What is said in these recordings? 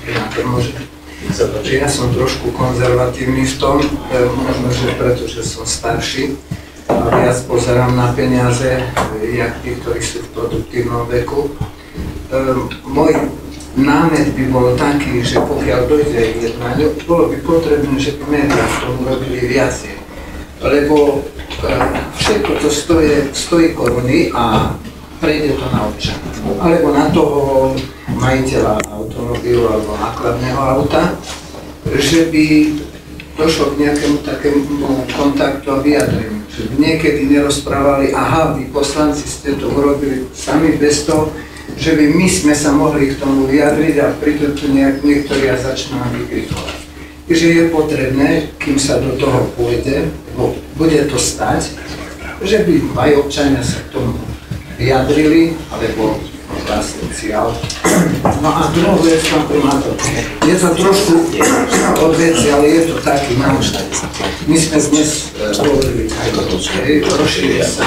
Ja to môžem. Ja som trošku konzervatívny v tom, možno, že pretože som starší a viac pozerám na peniaze, jak tí, ktorí sú v produktívnom veku. Môj námet by bol taký, že pokiaľ dojde k jednaniu, bolo by potrebné, že by médiá v tom robili viacej. Lebo všetko to stojí koruny a prejde to na občana. Alebo na toho majiteľa automobilu alebo nákladného auta, že by došlo k nejakému takému kontaktu a vyjadreniu. Že by niekedy nerozprávali, aha, vy poslanci ste to urobili sami bez toho, že by my sme sa mohli k tomu vyjadriť a prídu tu niektorí a začnú vykrikovať. Takže je potrebné, kým sa do toho pôjde, bude to stať, že by aj občania sa k tomu vyjadrili, alebo vlastníci aut. No a druhú vec, pán primátor, je to trošku od veci, ale je to taký náučný. My sme dnes hovorili aj o tom, že rozšíria sa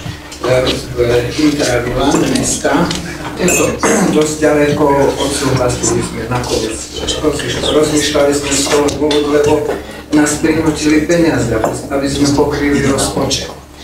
intravilán mesta. Je to dosť ďaleko, odsúhlasili sme nakoniec. Rozmýšľali sme z toho dôvodu, lebo nás prinútili peniaze, aby sme pokryli rozpočet.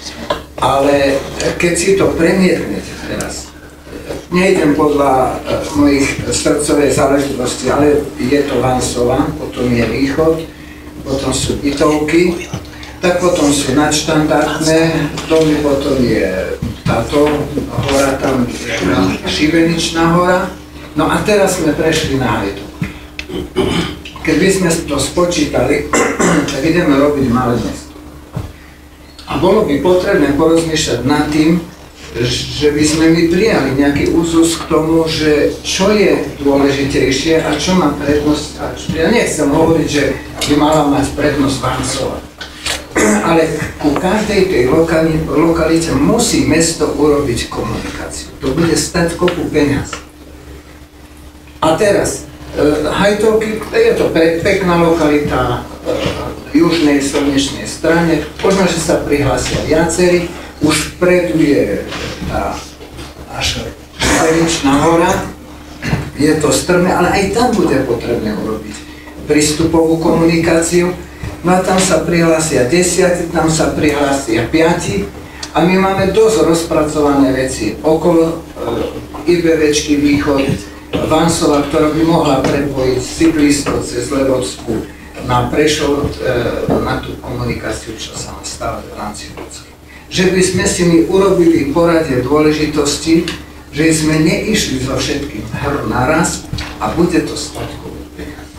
Ale keď si to premietnete teraz, nejdem podľa mojich srdcovej záležitosti, ale je to Vansova, potom je Východ, potom sú bytovky, tak potom sú nadštandardné domy, potom je táto hora, tam Šibeničná hora, no a teraz sme prešli na Hajduk. Keby sme to spočítali, tak ideme robiť malé mesto. A bolo by potrebné porozmýšľať nad tým, že by sme my prijali nejaký úzus k tomu, že čo je dôležitejšie a čo má prednosť. Ja nechcem hovoriť, že by mala mať prednosť Vansova. Ale ku každej tej lokalite musí mesto urobiť komunikáciu. To bude stať kopu peniaz. A teraz, Hajtovky, je to pekná lokalita v južnej slnečnej strane, možno, že sa prihlásia viacerí, už vpredu je tá naša Šibeničná hora, je to strmé, ale aj tam bude potrebné urobiť prístupovú komunikáciu. No a tam sa prihlásia 10, tam sa prihlásia 5 a my máme dosť rozpracované veci okolo IBVčky Východ, Vansova, ktorá by mohla prepojiť cyklistov cez Levockú na Prešov, na tú komunikáciu, čo sa má stávať v rámci Ľudskej. Že by sme si my urobili poradie dôležitosti, že sme neišli so všetkým hru naraz a bude to stať koľko peniazy.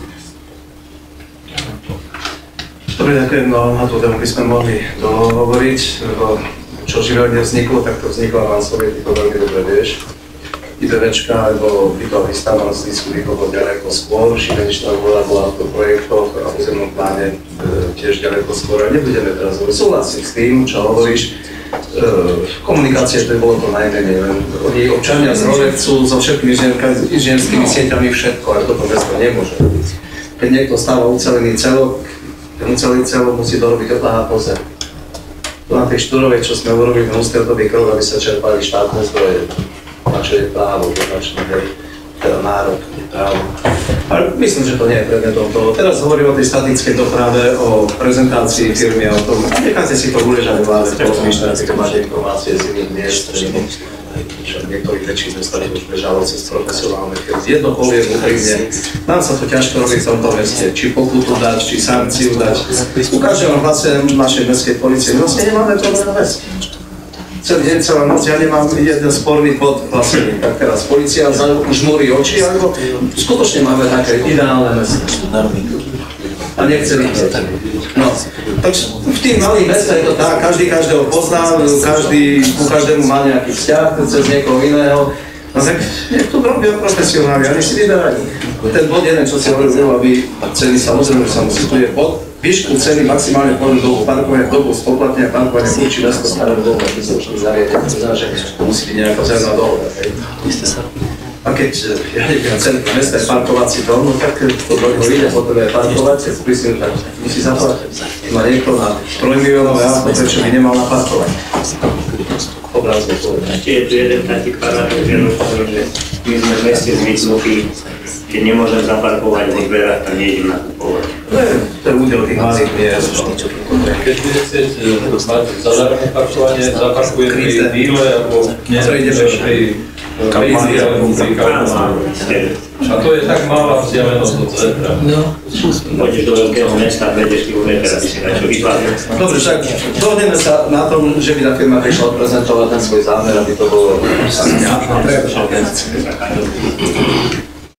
Dobre, ďakujem, no na tú tému by sme mohli dohovoriť, lebo čo živelne vzniklo, tak to vzniklo v Vansovie, ty to veľmi dobre vieš. IBVčka alebo bytový stav na Slísku vychopol ďaleko skôr, Šibeničná hora bola v projektoch a v územnom pláne tiež ďaleko skôr. A nebudeme teraz hovoriť, súhlasiť s tým, čo hovoríš. Komunikácie, to bolo to najmenej, len oni občania z Hore chcú so všetkými inžinierskými sieťami všetko, ale toto mesto nemôže robiť. Keď niekto stáva ucelený celok, ten ucelený celok musí dorobiť odláha pozem. To na tej Štúrovej, čo sme urobili v ústretový krok, aby sa čerpali štátne zdroje. Na čo je právo, na čo je teda nárok, je právo. Ale myslím, že to nie je predmetom toho. Teraz hovorím o tej statickej doprave, o prezentácii firmy a o tom. Necháte si to uležať vláde, porozmýšľať, keď máte informácie z iných miest, že niektorých väčších mestách už bežalo cez profesionálne firmy. Jedno poviem úprimne, nám sa to ťažko robí v tomto meste, či pokutu dať, či sankciu dať. Ukážem vám vlastne našej mestskej polície, my vlastne nemáme to na vec. Celý deň, celá noc, ja nemám jeden sporný bod vlastne, tak teraz polícia žmúri oči, alebo skutočne máme také ideálne mesto. A nechce vidieť. No, takže v tých malých mestách je to tak, každý každého pozná, ku každému má nejaký vzťah cez niekoho iného. No tak nech to robia profesionáli, ani si vyberajú. Ten bod jeden, čo si hovoril, aby ceny, samozrejme, že sa musí, tu je bod, výšku ceny maximálne podľa dobu parkovania, dobu spoplatnenia parkovania určí mesto staré dobu, keď sa určite zariadenie. To znamená, že musí byť nejaká vzájomná dohoda. A keď ja neviem, centrum mesta je parkovací dom, no tak to dojde ide, potrebuje parkovať, keď prísne, tak musí zaplatiť. Má niekto na 3 miliónové auto, prečo by nemal naparkovať? Obrazne povedať. Je tu jeden taký paradox, že my sme v meste zvyknutí Keď nemôžem zaparkovať vo dverách, tak nejdem nakupovať. To je údel tých malých miest. Keď bude chcieť mať zadarmo parkovanie, zaparkuje pri díle alebo pri Lízi alebo pri Kauflandu. A to je tak malá vzdialenosť do centra. Pôjdeš do veľkého mesta, vejdeš kilometr, aby si radšej vypadol. Dobre, však dohodneme sa na tom, že by tá firma prišla odprezentovať ten svoj zámer, aby to bolo jasne.